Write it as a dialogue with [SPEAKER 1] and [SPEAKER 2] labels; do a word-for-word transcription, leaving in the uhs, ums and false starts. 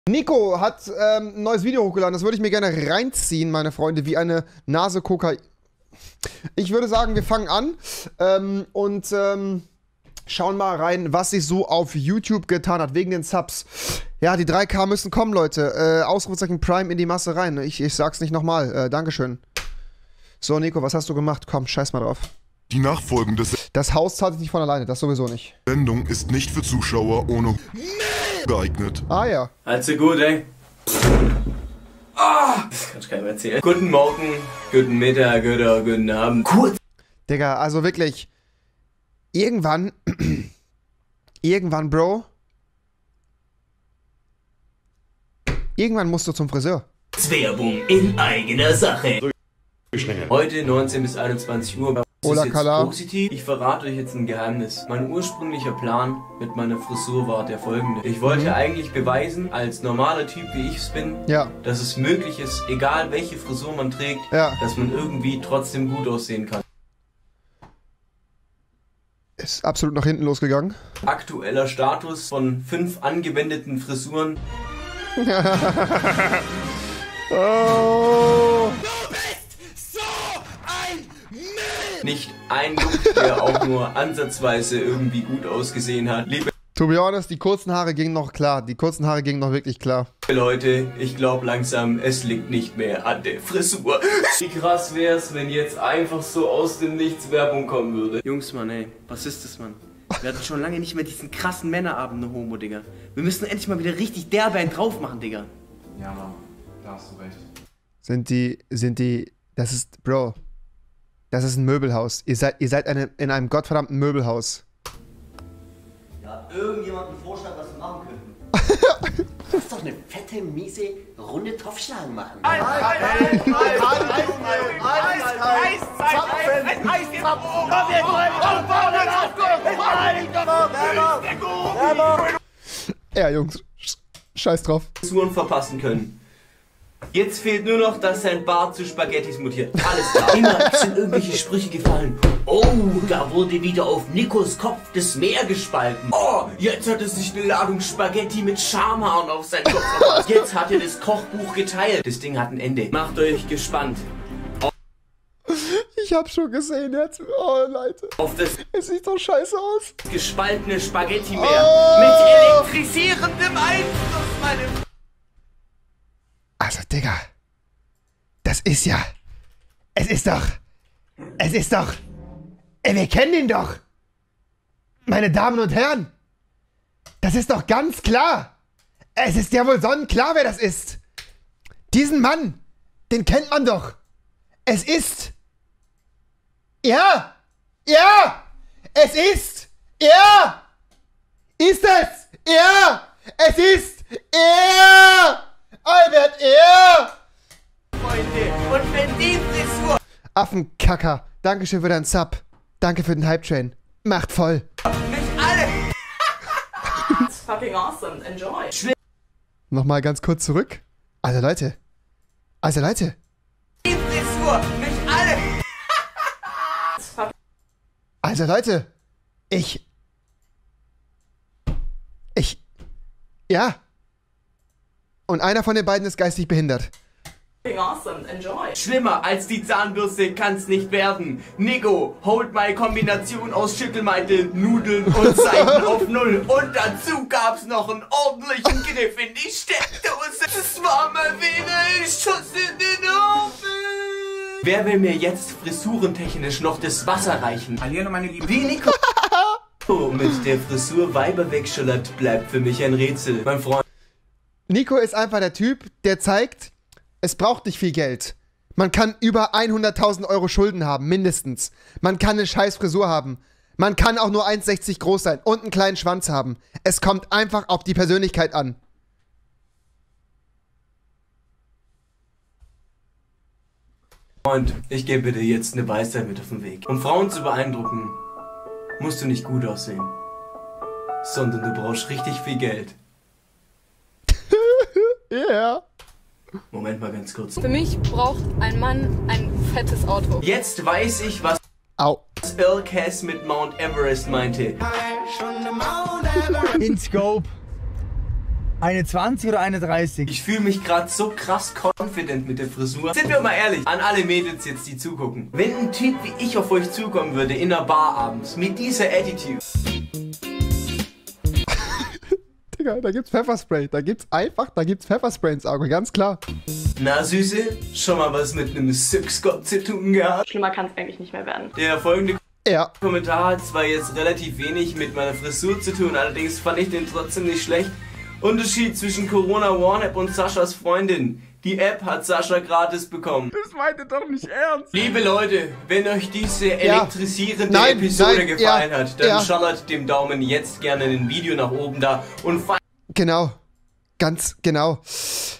[SPEAKER 1] Nico hat ähm, ein neues Video hochgeladen, das würde ich mir gerne reinziehen, meine Freunde, wie eine Nase Kokain. Ich würde sagen, wir fangen an ähm, und ähm, schauen mal rein, was sich so auf YouTube getan hat, wegen den Subs. Ja, die drei K müssen kommen, Leute. Äh, Ausrufezeichen Prime in die Masse rein. Ich, ich sag's nicht nochmal. Äh, Dankeschön. So, Nico, was hast du gemacht? Komm, scheiß mal drauf.
[SPEAKER 2] Die nachfolgende
[SPEAKER 1] Das Haus zahlt sich nicht von alleine, das sowieso nicht.
[SPEAKER 2] Sendung ist nicht für Zuschauer ohne geeignet.
[SPEAKER 1] Ah ja.
[SPEAKER 3] Also gut, ey. Ah, das kann ich keinem erzählen. Guten Morgen, guten Mittag oder guten Abend. Kurz.
[SPEAKER 1] Digga, also wirklich. Irgendwann. irgendwann, Bro. Irgendwann musst du zum Friseur.
[SPEAKER 3] Werbung in eigener Sache. Heute neunzehn bis einundzwanzig Uhr. Das ist jetzt positiv. Ich verrate euch jetzt ein Geheimnis. Mein ursprünglicher Plan mit meiner Frisur war der folgende. Ich wollte mhm. eigentlich beweisen, als normaler Typ wie ich es bin,
[SPEAKER 1] ja.
[SPEAKER 3] dass es möglich ist, egal welche Frisur man trägt,
[SPEAKER 1] ja.
[SPEAKER 3] dass man irgendwie trotzdem gut aussehen kann.
[SPEAKER 1] Ist absolut nach hinten losgegangen.
[SPEAKER 3] Aktueller Status von fünf angewendeten Frisuren.
[SPEAKER 1] Oh.
[SPEAKER 3] Nicht ein Look, der auch nur ansatzweise irgendwie gut ausgesehen hat. Liebe
[SPEAKER 1] To be honest, die kurzen Haare gingen noch klar. Die kurzen Haare gingen noch wirklich klar.
[SPEAKER 3] Leute, ich glaube langsam, es liegt nicht mehr an der Frisur. Wie krass wär's, wenn jetzt einfach so aus dem Nichts Werbung kommen würde. Jungs, Mann, ey, was ist das, Mann? Wir hatten schon lange nicht mehr diesen krassen Männerabend, ne Homo, Digga. Wir müssen endlich mal wieder richtig derbe einen drauf machen, Digga.
[SPEAKER 4] Ja, Mann, da hast du recht.
[SPEAKER 1] Sind die, sind die, das ist, Bro, das ist ein Möbelhaus. Ihr seid, ihr seid eine, in einem gottverdammten Möbelhaus.
[SPEAKER 5] Ja, irgendjemand einen Vorschlag, was wir machen könnten. Lass doch eine fette, miese, runde Topfschlagen machen. Eis, Eis, Eis, Eis, Eis, Eis, Eis, Eis, Eis,
[SPEAKER 1] Ja, Jungs, scheiß drauf.
[SPEAKER 3] Frisuren verpassen können. Jetzt fehlt nur noch, dass sein Bart zu Spaghettis mutiert. Alles klar. Immer sind irgendwelche Sprüche gefallen. Oh, da wurde wieder auf Nikos Kopf das Meer gespalten. Oh, jetzt hat er sich eine Ladung Spaghetti mit Schamhaaren auf seinen Kopf verpasst. Jetzt hat er das Kochbuch geteilt. Das Ding hat ein Ende. Macht euch gespannt.
[SPEAKER 1] Ich hab schon gesehen jetzt. Oh, Leute.
[SPEAKER 3] Auf das
[SPEAKER 1] es sieht doch scheiße aus.
[SPEAKER 3] Gespaltene Spaghetti-Meer. Oh. Mit elektrisierendem Einfluss, meine...
[SPEAKER 1] Also, Digga, das ist ja, es ist doch, es ist doch, ey, wir kennen ihn doch. Meine Damen und Herren, das ist doch ganz klar. Es ist ja wohl sonnenklar, wer das ist. Diesen Mann, den kennt man doch. Es ist, ja, ja, es ist, ja, ist es, ja, es ist, ja. Albert, er!
[SPEAKER 3] Freunde, und wenn die Frisur...
[SPEAKER 1] Affenkacker, Dankeschön für deinen Sub. Danke für den Hype-Train. Macht voll.
[SPEAKER 3] Nicht alle!
[SPEAKER 6] It's fucking awesome. Enjoy.
[SPEAKER 1] Nochmal ganz kurz zurück. Also Leute. Also Leute.
[SPEAKER 3] Die Frisur, nicht alle!
[SPEAKER 1] Also Leute. Ich... Ich... Ja. Und einer von den beiden ist geistig behindert.
[SPEAKER 6] Awesome, enjoy.
[SPEAKER 3] Schlimmer als die Zahnbürste kann's nicht werden. Nico, holt meine Kombination aus Schüttelmantel, Nudeln und Seifen auf Null. Und dazu gab's noch einen ordentlichen Griff in die Steckdose. Das war mal wieder ein Schuss in den Ofen. Wer will mir jetzt frisurentechnisch noch das Wasser reichen?
[SPEAKER 4] Hallihallo, meine Lieben.
[SPEAKER 3] Wie Nico mit der Frisur Weiber wegschallert, bleibt für mich ein Rätsel. Mein Freund.
[SPEAKER 1] Nico ist einfach der Typ, der zeigt, es braucht nicht viel Geld. Man kann über hunderttausend Euro Schulden haben, mindestens. Man kann eine scheiß Frisur haben. Man kann auch nur eins sechzig groß sein und einen kleinen Schwanz haben. Es kommt einfach auf die Persönlichkeit an.
[SPEAKER 3] Freund, ich gebe dir jetzt eine Weisheit mit auf den Weg. Um Frauen zu beeindrucken, musst du nicht gut aussehen, sondern du brauchst richtig viel Geld.
[SPEAKER 1] Ja. Yeah.
[SPEAKER 3] Moment mal ganz kurz.
[SPEAKER 6] Für mich braucht ein Mann ein fettes Auto.
[SPEAKER 3] Jetzt weiß ich, was
[SPEAKER 1] Au.
[SPEAKER 3] Earl Cass mit Mount Everest meinte.
[SPEAKER 7] In Scope. Eine zwanzig oder eine dreißig?
[SPEAKER 3] Ich fühle mich gerade so krass confident mit der Frisur. Sind wir mal ehrlich, an alle Mädels jetzt, die zugucken. Wenn ein Typ wie ich auf euch zukommen würde, in einer Bar abends, mit dieser Attitude.
[SPEAKER 1] Digga, da gibt's Pfefferspray. Da gibt's einfach, da gibt's Pfefferspray ins Auge, ganz klar.
[SPEAKER 3] Na Süße, schon mal was mit einem Sexgott zu tun gehabt?
[SPEAKER 6] Schlimmer kann es eigentlich nicht mehr werden.
[SPEAKER 3] Der folgende
[SPEAKER 1] Ja.
[SPEAKER 3] Kommentar hat zwar jetzt relativ wenig mit meiner Frisur zu tun, allerdings fand ich den trotzdem nicht schlecht. Unterschied zwischen Corona Warn-App und Saschas Freundin. Die App hat Sascha gratis bekommen.
[SPEAKER 7] Das meint ihr doch nicht ernst.
[SPEAKER 3] Liebe Leute, wenn euch diese
[SPEAKER 1] Ja.
[SPEAKER 3] elektrisierende
[SPEAKER 1] Nein,
[SPEAKER 3] Episode
[SPEAKER 1] nein,
[SPEAKER 3] gefallen
[SPEAKER 1] ja,
[SPEAKER 3] hat, dann
[SPEAKER 1] ja.
[SPEAKER 3] schallert dem Daumen jetzt gerne ein Video nach oben da und
[SPEAKER 1] Genau. Ganz genau.